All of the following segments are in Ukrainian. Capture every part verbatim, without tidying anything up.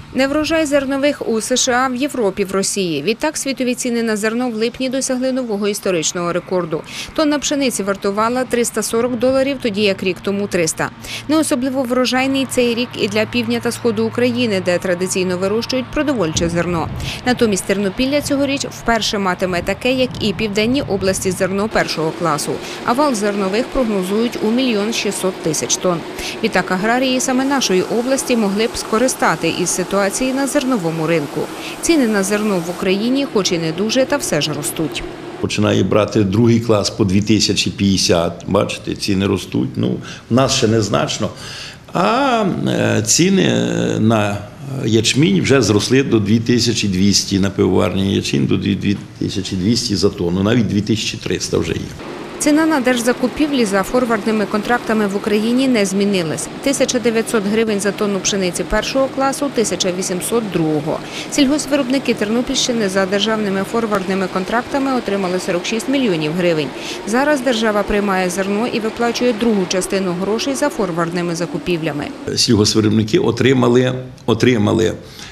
Неврожай зернових у США, в Європі, в Росії. Відтак світові ціни на зерно в липні досягли нового історичного рекорду. Тонна пшениці вартувала триста сорок доларів, тоді як рік тому триста. Не особливо врожайний цей рік і для півдня та сходу України, де традиційно вирощують продовольче зерно. Натомість Тернопілля цьогоріч вперше матиме таке, як і південні області, зерно першого класу. А вал зернових прогнозують у мільйон шістсот тисяч тонн. Відтак аграрії саме нашої області могли б скористати із ситуації на зерновому ринку. Ціни на зерно в Україні, хоч і не дуже, та все ж ростуть. Починає брати другий клас по дві тисячі п'ятдесят, бачите, ціни ростуть. Ну, в нас ще незначно, а ціни на ячмінь вже зросли до дві тисячі двісті, на пивоварні ячмінь до дві тисячі двісті за тонну, навіть дві тисячі триста вже є. Ціна на держзакупівлі за форвардними контрактами в Україні не змінилась. тисяча дев'ятсот гривень за тонну пшениці першого класу, тисяча вісімсот другого. Сільгоспвиробники Тернопільщини за державними форвардними контрактами отримали сорок шість мільйонів гривень. Зараз держава приймає зерно і виплачує другу частину грошей за форвардними закупівлями. Сільгоспвиробники отримали, отримали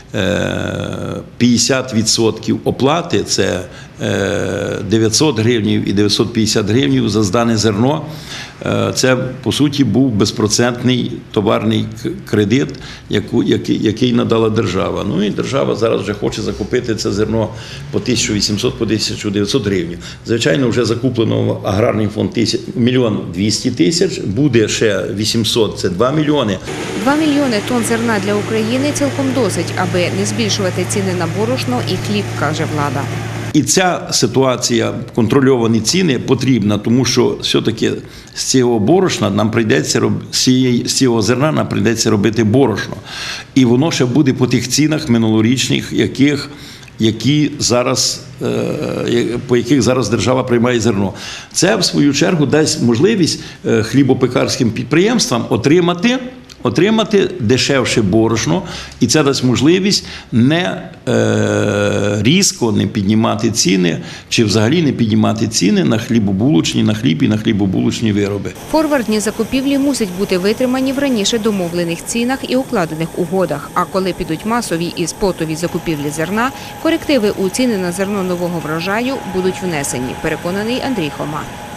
п'ятдесят відсотків оплати, це дев'ятсот гривень і дев'ятсот п'ятдесят гривень за здане зерно. Це, по суті, був безпроцентний товарний кредит, який надала держава. Ну і держава зараз вже хоче закупити це зерно по тисячу вісімсот, по тисячу дев'ятсот гривень. Звичайно, вже закуплено в аграрний фонд мільйон двісті тисяч, буде ще вісімсот, це два мільйони. Два мільйони тонн зерна для України цілком досить, аби не збільшувати ціни на борошно і хліб, каже влада. І ця ситуація, контрольовані ціни, потрібна, тому що все-таки з цього борошна нам прийдеться, з цього зерна нам прийдеться робити борошно. І воно ще буде по тих цінах минулорічних, яких, які зараз, по яких зараз держава приймає зерно. Це, в свою чергу, дасть можливість хлібопекарським підприємствам отримати отримати дешевше борошно, і це дасть можливість не е, різко не піднімати ціни, чи взагалі не піднімати ціни на хлібобулочні, на хліб і на хлібобулочні вироби. Форвардні закупівлі мусять бути витримані в раніше домовлених цінах і укладених угодах. А коли підуть масові і спотові закупівлі зерна, корективи у ціни на зерно нового врожаю будуть внесені, переконаний Андрій Хома.